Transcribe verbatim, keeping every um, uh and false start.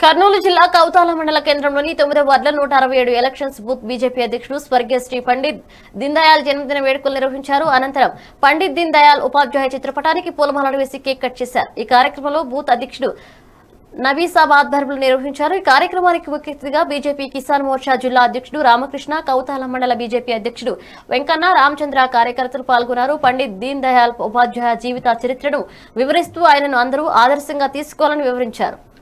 కర్నూలు జిల్లా కౌతాల మండల కేంద్రంలోని తొమ్మిదవ వార్డులో నూట అరవై ఏడు ఎలక్షన్స్ బూత్ బీజేపీ అధ్యక్షుడు స్వర్గీయ శ్రీ పండిత్ దీన్ దయాళ్ జన్మదిన వేడుకలు నిర్వహించారు. అనంతరం పండిత్ దీన్ దయాళ్ ఉపాధ్యాయ చిత్రపటానికి పూలమాలలు వేసి కేక్ కట్ చేశారు. ఈ కార్యక్రమంలో బూత్ అధ్యక్షుడు నబీసాబ్ ఆధ్వర్యంలో నిర్వహించారు. ఈ కార్యక్రమానికి ముఖ్య అతిథిగా బీజేపీ కిసాన్ మోర్చా జిల్లా అధ్యక్షుడు రామకృష్ణ, కౌతాల మండల బీజేపీ అధ్యక్షుడు వెంకన్న, రామచంద్ర కార్యకర్తలు పాల్గొన్నారు. పండిత్ దీన్ దయాళ్ ఉపాధ్యాయ జీవిత చరిత్రను వివరిస్తూ ఆయనను అందరూ ఆదర్శంగా తీసుకోవాలని వివరించారు.